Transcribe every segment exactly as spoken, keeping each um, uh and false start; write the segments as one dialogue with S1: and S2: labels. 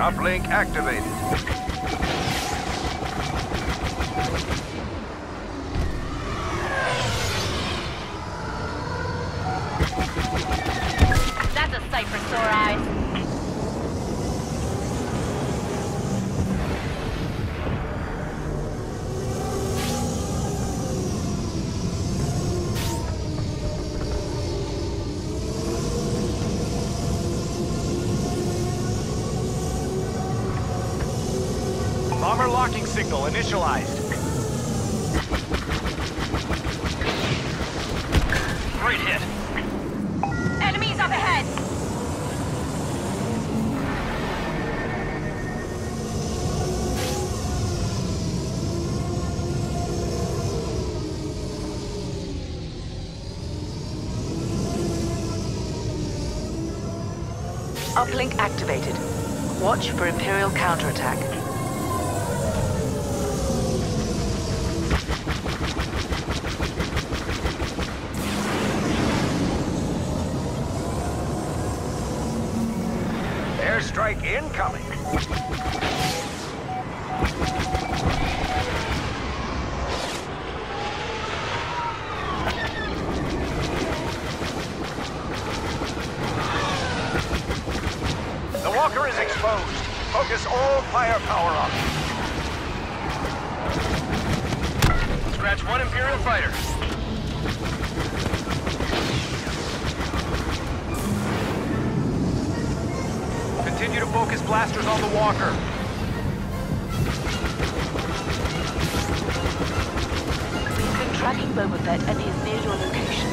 S1: Uplink activated.
S2: That's a sight for sore eyes.
S1: Bomber locking signal initialized. Great hit.
S2: Enemies up ahead!
S3: Uplink activated. Watch for Imperial counterattack.
S1: Airstrike incoming. The walker is exposed. Focus all firepower on it. Scratch one Imperial fighter. Continue to focus blasters on the walker.
S3: We've been tracking Boba Fett and he is near your location.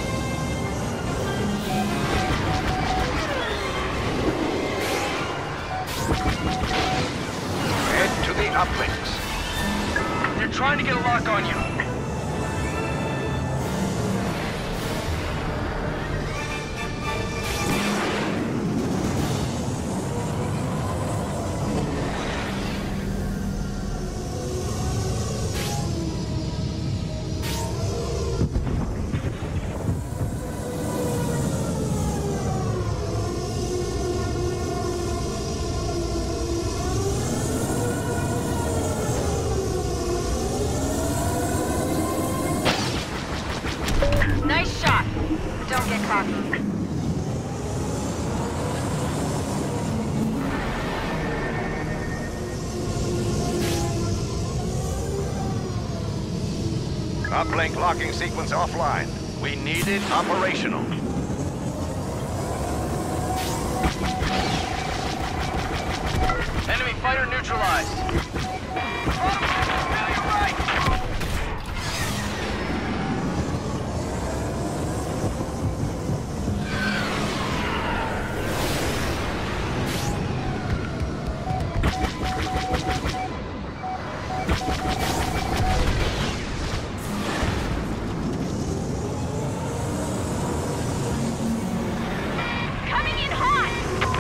S1: Head to the uplinks. They're trying to get a lock on you.
S2: Nice shot. Don't get cocky.
S1: Uplink locking sequence offline. We need it operational. Enemy fighter neutralized. Now you're right.
S2: Coming in hot!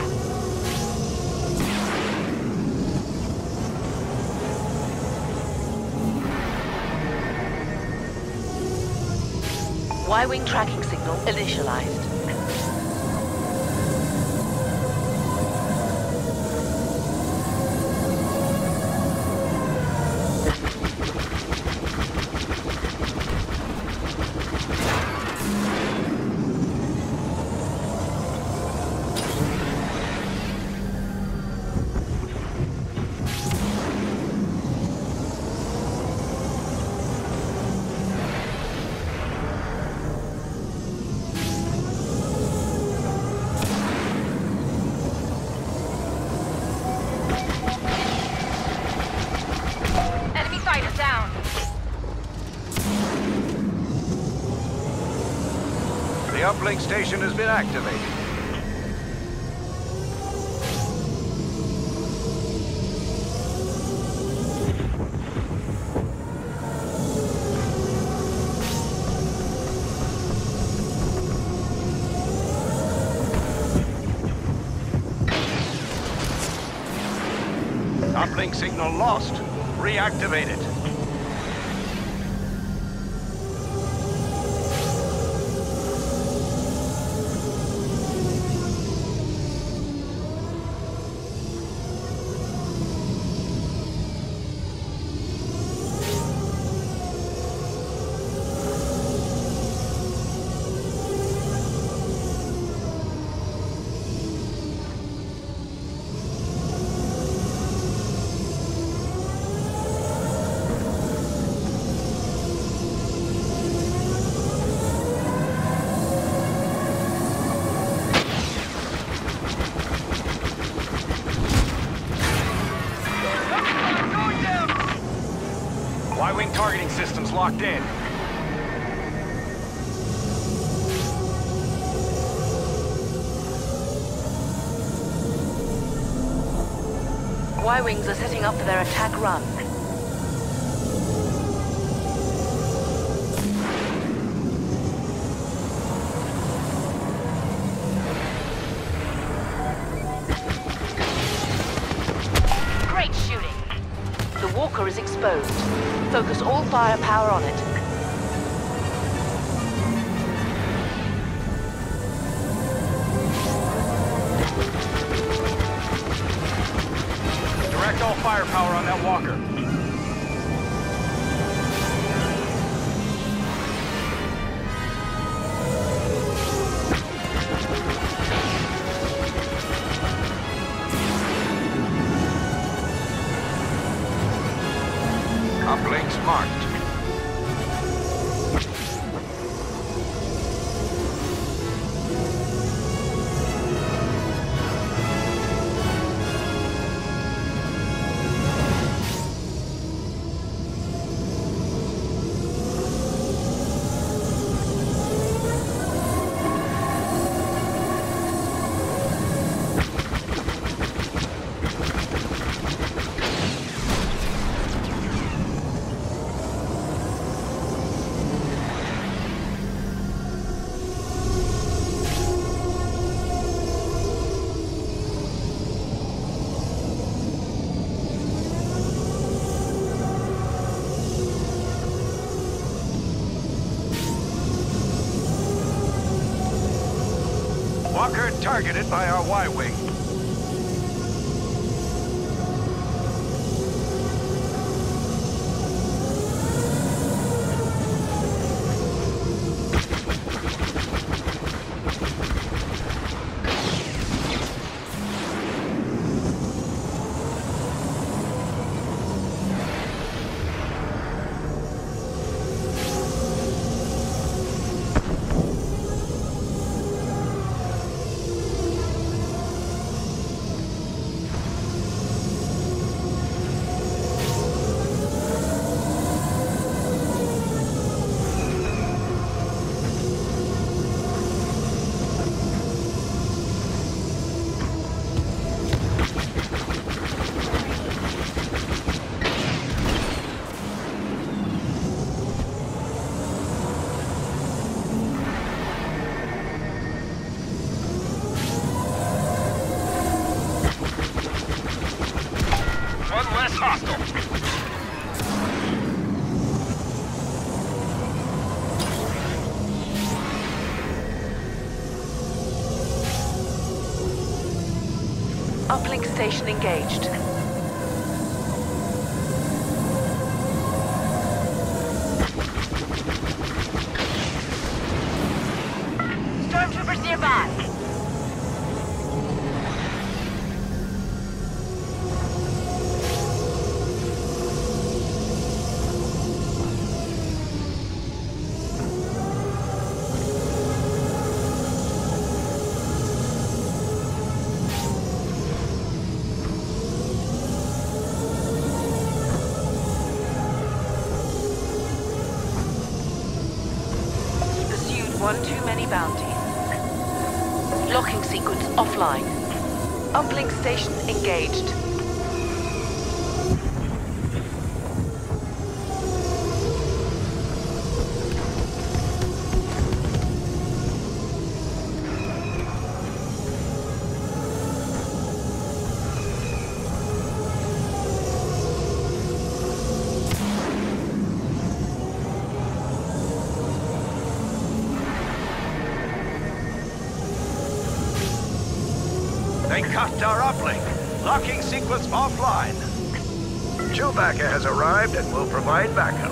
S3: Y-wing tracking signal initialized.
S2: Enemy fighter down.
S1: The uplink station has been activated. Uplink signal lost. Reactivate it. locked in.
S3: Y-Wings are setting up for their attack run.
S2: Great shooting.
S3: The Walker is exposed. Focus all firepower on it.
S1: Direct all firepower on that walker. Uplinks marked. Walker targeted by our Y-Wing. Hostile.
S3: Uplink station engaged.
S2: Stormtroopers nearby.
S3: One too many bounty. Locking sequence offline. Uplink station engaged.
S1: They cuffed our uplink. Locking sequence offline. Chewbacca has arrived and will provide backup.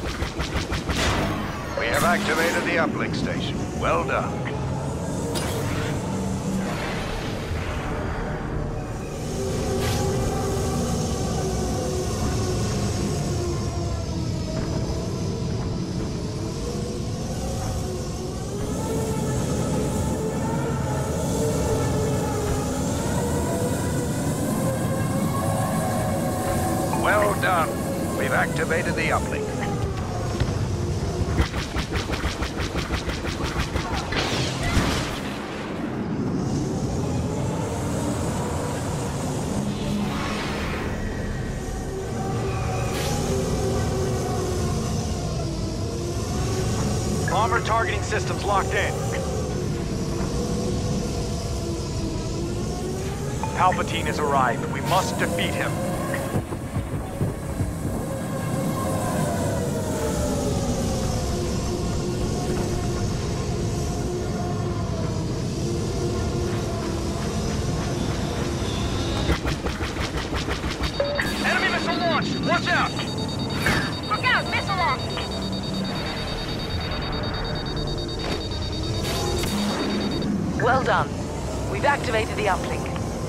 S1: We have activated the uplink station. Well done. We've activated the uplink.
S4: Bomber targeting systems locked in. Palpatine has arrived. We must defeat him. Enemy missile launched! Watch out!
S2: Look out! Missile launch!
S3: Well done. We've activated the uplink.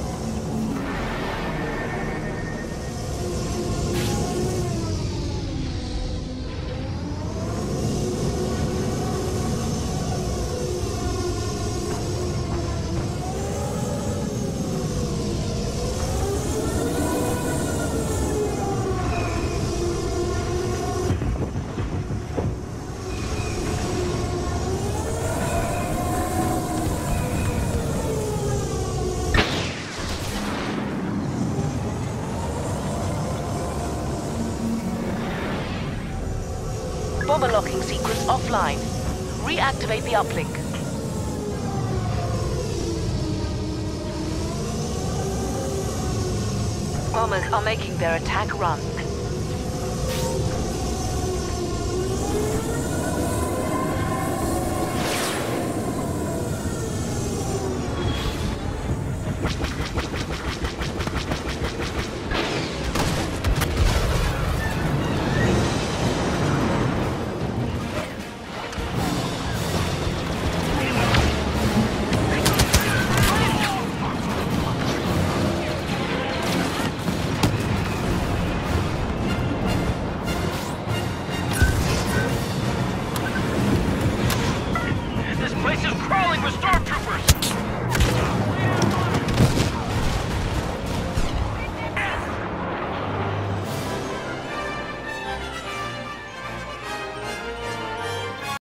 S3: Bomber locking sequence offline. Reactivate the uplink. Bombers are making their attack run.